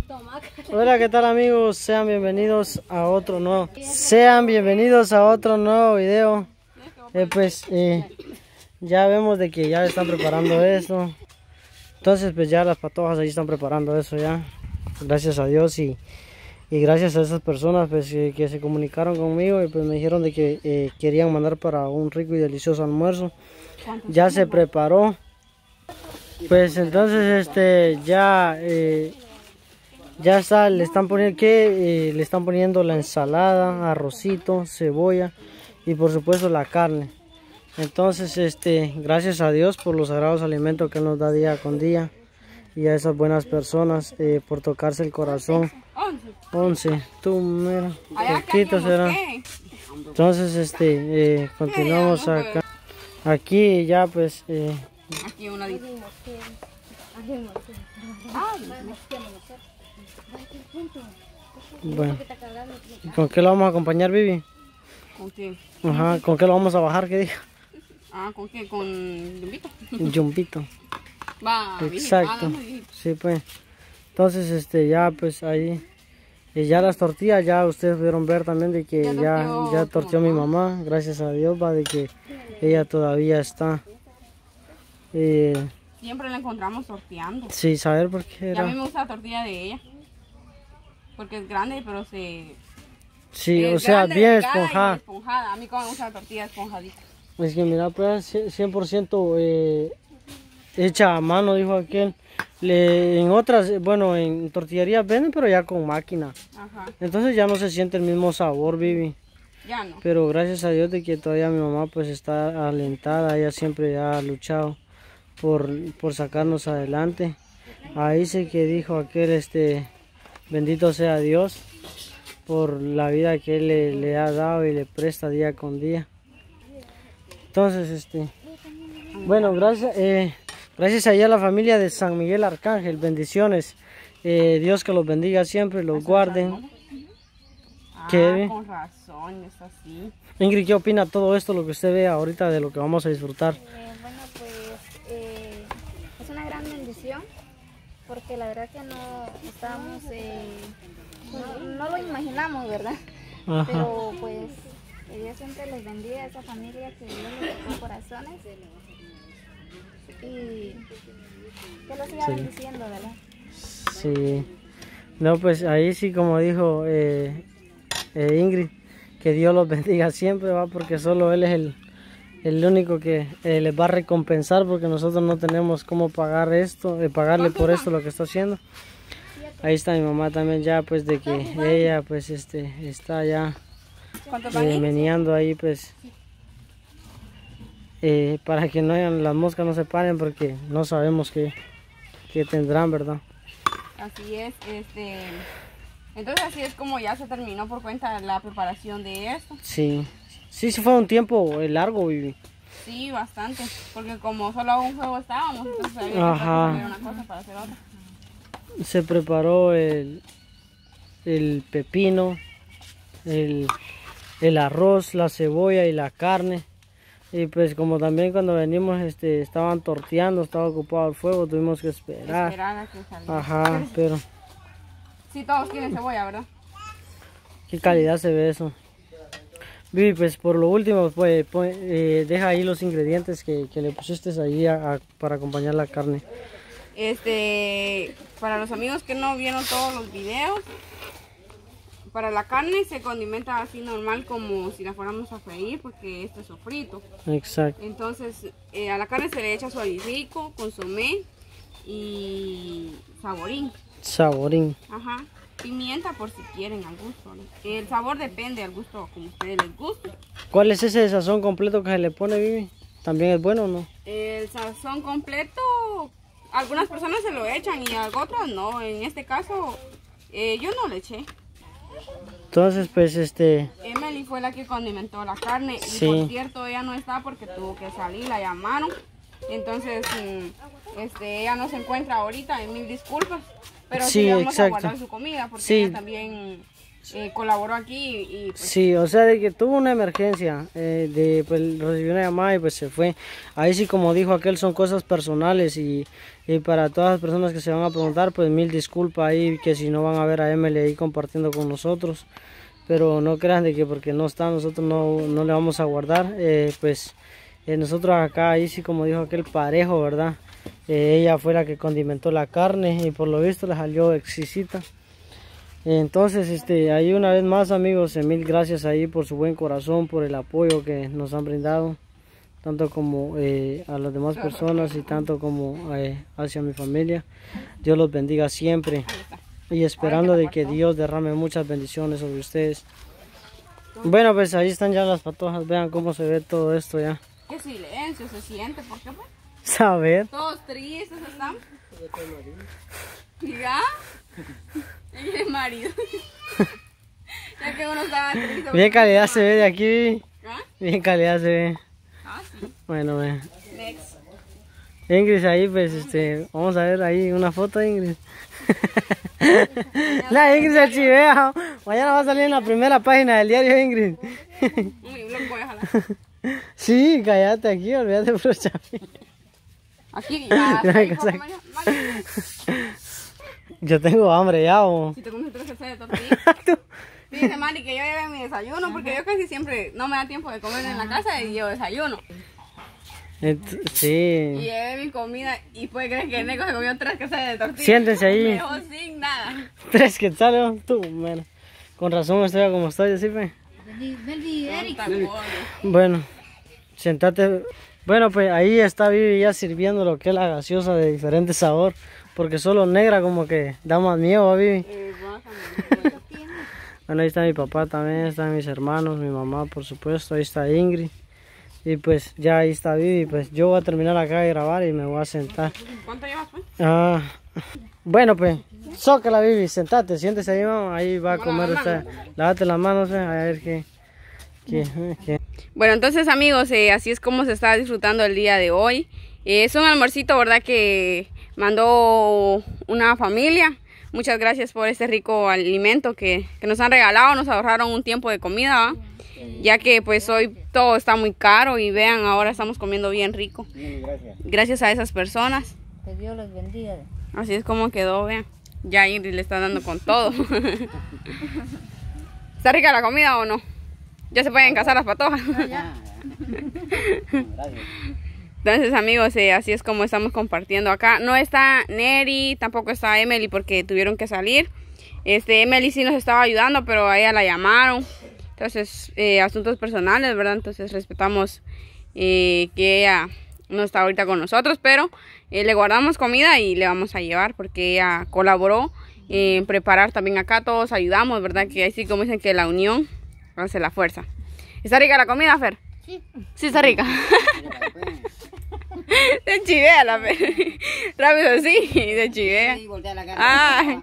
Hola, ¿qué tal amigos? Sean bienvenidos a otro nuevo video. Ya vemos de que ya están preparando esto. Entonces pues ya las patojas ahí están preparando eso ya. Gracias a Dios y gracias a esas personas pues que se comunicaron conmigo y pues me dijeron de que querían mandar para un rico y delicioso almuerzo. Ya se preparó. Pues entonces ya está, le están poniendo la ensalada, arrocito, cebolla y por supuesto la carne. Entonces gracias a Dios por los sagrados alimentos que Él nos da día con día y a esas buenas personas por tocarse el corazón. 11, tú mira, poquito será. Entonces continuamos acá. Aquí ya pues aquí una bueno, ¿con qué lo vamos a acompañar, Vivi? ¿Con qué? Ajá, ¿con qué lo vamos a bajar? ¿Qué dijo? ¿Con qué? ¿Con yumbito? Yumbito. Va, exacto. Sí, pues. Entonces, ya pues ahí. Y ya las tortillas, ya ustedes pudieron ver también de que ya torteó mi mamá. Gracias a Dios, va, de que ella todavía está. Siempre la encontramos torteando. Sí, saber por qué era. Y a mí me gusta la tortilla de ella. Porque es grande, pero se... Sí, o sea, bien esponjada. A mí como me gusta la tortilla esponjadita. Es que mira, pues 100% hecha a mano, dijo aquel. En otras, bueno, en tortillerías venden, pero ya con máquina. Ajá. Entonces ya no se siente el mismo sabor, Vivi. Ya no. Pero gracias a Dios de que todavía mi mamá pues está alentada, ella siempre ha luchado por sacarnos adelante. Ahí sí que dijo aquel, bendito sea Dios por la vida que Él le ha dado y le presta día con día. Entonces, bueno, gracias allá a la familia de San Miguel Arcángel, bendiciones. Dios que los bendiga siempre, los guarde. Con razón, es así. Ingrid, ¿qué opina todo esto, lo que usted ve ahorita de lo que vamos a disfrutar? Bueno, pues es una gran bendición, porque la verdad que no estábamos, no lo imaginamos, ¿verdad? Ajá. Pero pues Dios siempre les bendiga a esa familia, que Dios les tocó corazones y que los siga bendiciendo, ¿verdad? Sí, no, pues ahí sí, como dijo Ingrid, que Dios los bendiga siempre, va, porque solo Él es el único que les va a recompensar, porque nosotros no tenemos cómo pagar esto, pagarle por esto lo que está haciendo. Ahí está mi mamá también ya, pues de que ella pues está ya meneando ahí, pues para que las moscas no se paren, porque no sabemos qué tendrán, ¿verdad? Así es, entonces así es como ya se terminó por cuenta de la preparación de esto. Sí fue un tiempo largo, Vivi. Sí, bastante, porque como solo un juego estábamos, entonces había que hacer una cosa para hacer otra. Se preparó el pepino, el arroz, la cebolla y la carne. Y pues como también cuando venimos estaban torteando, estaba ocupado el fuego, tuvimos que esperar. Esperar a que saliera. Ajá, pero... Sí, todos tienen cebolla, ¿verdad? Qué calidad se ve eso. Vivi, pues por lo último, pues deja ahí los ingredientes que le pusiste ahí para acompañar la carne. Para los amigos que no vieron todos los videos, para la carne se condimenta así normal como si la fuéramos a freír, porque esto es sofrito. Exacto. Entonces a la carne se le echa suavicico, consomé y saborín. Saborín. Ajá. Pimienta por si quieren al gusto, ¿no? El sabor depende al gusto como a ustedes les guste. ¿Cuál es ese sazón completo que se le pone, Vivi? ¿También es bueno o no? El sazón completo, algunas personas se lo echan y a otras no. En este caso yo no le eché. Entonces pues Emily fue la que condimentó la carne. Sí. Y por cierto ella no está porque tuvo que salir, la llamaron. Entonces ella no se encuentra ahorita, mil disculpas. Pero sí vamos a guardar su comida porque ella también colaboró aquí y pues, Sí, o sea, de que tuvo una emergencia, pues recibió una llamada y pues se fue. Ahí sí, como dijo aquel, son cosas personales y para todas las personas que se van a preguntar, pues mil disculpas ahí, que si no van a ver a Emily ahí compartiendo con nosotros. Pero no crean de que porque no está, nosotros no le vamos a guardar. Pues nosotros acá, ahí sí, como dijo aquel, parejo, ¿verdad? Ella fue la que condimentó la carne y por lo visto le salió exquisita. Entonces, ahí una vez más, amigos, mil gracias ahí por su buen corazón, por el apoyo que nos han brindado, tanto como a las demás personas y tanto como hacia mi familia. Dios los bendiga siempre y esperando de que Dios derrame muchas bendiciones sobre ustedes. Bueno, pues ahí están ya las patojas, vean cómo se ve todo esto ya. qué silencio se siente, ¿por qué pues? Saber. Todos tristes están. Mira. Ella es marido. Ya que uno estaba triste. Bien calidad se ve de aquí. ¿Ah? Bien calidad se ve. Ah, sí. Bueno, ve. Next. Ingrid ahí, pues, vamos a ver ahí una foto, Ingrid. La Ingrid se chivea. Mañana va a salir en la primera página del diario, Ingrid. Uy, loco, déjala. Sí, cállate aquí, olvídate por chavi. Aquí ya. Yo tengo hambre ya, o. Si te comes 3 cafés de tortilla. Dice Mari que yo lleve mi desayuno porque yo casi siempre no me da tiempo de comer en la casa y yo desayuno. Sí. Y llevé mi comida y puede creer que el Neko se comió 3 quesos de tortilla. Siéntense ahí. Me dejó sin nada. 3 quetzales, tú, bueno. Con razón estoy como estoy, así fue. Bueno, sentate. Bueno, pues ahí está Vivi ya sirviendo lo que es la gaseosa de diferente sabor. Porque solo negra como que da más miedo a Vivi. Bueno, ahí está mi papá también, están mis hermanos, mi mamá por supuesto, ahí está Ingrid. Y pues ya ahí está Vivi, pues yo voy a terminar acá de grabar y me voy a sentar. ¿Cuánto llevas pues? Bueno pues, zócala Vivi, sentate, siéntese ahí, mamá, ahí va a comer usted. Lávate las manos, a ver qué. Bueno, entonces amigos, así es como se está disfrutando el día de hoy. Es un almuercito, ¿verdad? Que mandó una familia. Muchas gracias por este rico alimento que nos han regalado. Nos ahorraron un tiempo de comida, ¿va? Ya que pues hoy todo está muy caro y vean, ahora estamos comiendo bien rico. Gracias a esas personas. Que Dios los bendiga. Así es como quedó, vean. Ya Ingrid le está dando con todo. ¿Está rica la comida o no? Ya se pueden casar las patojas. Entonces amigos, así es como estamos compartiendo acá. No está Neri, tampoco está Emily porque tuvieron que salir. Emily sí nos estaba ayudando, pero a ella la llamaron. Entonces, asuntos personales, ¿verdad? Entonces respetamos que ella no está ahorita con nosotros, pero le guardamos comida y le vamos a llevar porque ella colaboró en preparar también acá. Todos ayudamos, ¿verdad? Que así como dicen que la unión hace la fuerza. ¿Está rica la comida, Fer? Sí. Sí está rica. Se chivea la Fer. Rápido, sí, se chivea. Ay.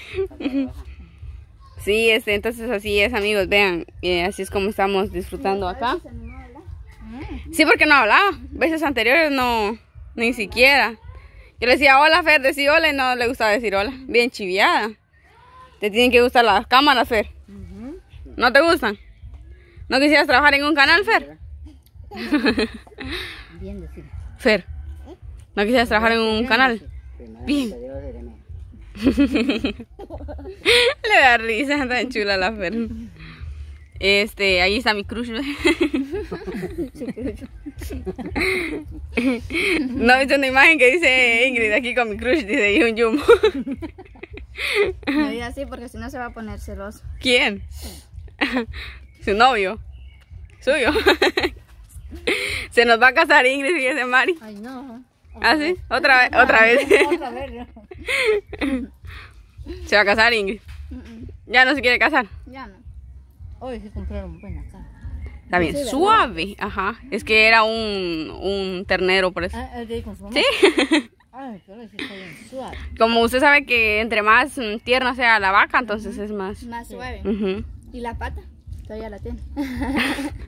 Sí, entonces así es, amigos, vean, así es como estamos disfrutando acá. Sí, porque no hablaba, veces anteriores no, ni siquiera. Yo le decía hola, Fer, decía hola y no le gustaba decir hola, bien chiviada. Te tienen que gustar las cámaras, Fer. ¿No te gustan? ¿No quisieras trabajar en un canal, Fer? Bien decir. Fer, ¿no quisieras trabajar en un canal? Bien. Le da risa, tan chula la Fer. Ahí está mi crush. No, viste una imagen que dice Ingrid aquí con mi crush, dice y un Jumbo. No diga así porque si no se va a poner celoso. ¿Quién? Su novio. Suyo. Se nos va a casar Ingrid y ese Mari. Ay, no. ¿Ah, sí? Otra vez. Otra vez. Otra vez. Se va a casar Ingrid. Ya no se quiere casar. Ya no. Hoy sí compraron buena cara. Está bien, Sí, suave. Ajá. Es que era un ternero, por eso. Ah, ¿el de ahí con su mamá? Sí. Ay, pero sí está bien suave. Como usted sabe que entre más tierna sea la vaca, entonces es más. Más suave. Ujú. ¿Y la pata? Todavía la tiene.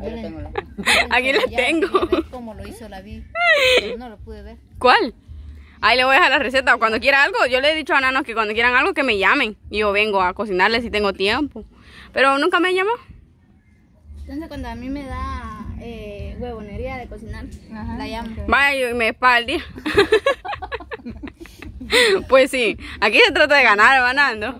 Aquí la tengo. Ver cómo lo hizo la vi. Pero no lo pude ver. ¿Cuál? Ahí le voy a dejar la receta. Cuando quiera algo, yo le he dicho a Nanos que cuando quieran algo que me llamen. Y yo vengo a cocinarles si tengo tiempo. Pero nunca me llamó. Entonces cuando a mí me da huevonería de cocinar, la llamo. Vaya, y me paga el día. Pues sí, aquí se trata de ganar, ganando.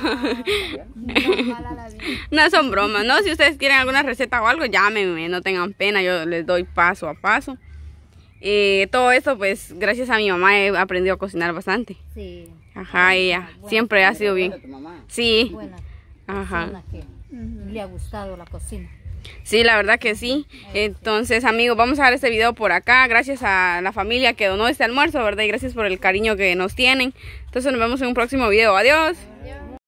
No son bromas, ¿no? Si ustedes quieren alguna receta o algo, llámenme, no tengan pena, yo les doy paso a paso. Todo esto, pues, gracias a mi mamá he aprendido a cocinar bastante. Sí. Ajá, ella siempre ha sido bien. Sí. Buena Ajá. persona que le ha gustado la cocina. Sí, la verdad que sí. Entonces, amigos, vamos a dar este video por acá. Gracias a la familia que donó este almuerzo, ¿verdad? Y gracias por el cariño que nos tienen. Entonces, nos vemos en un próximo video. Adiós.